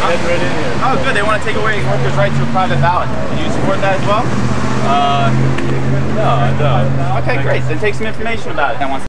heading right in here. Oh, good. They want to take away workers' right to a private ballot. Do you support that as well? No, I don't. Okay, great. Then take some information about it.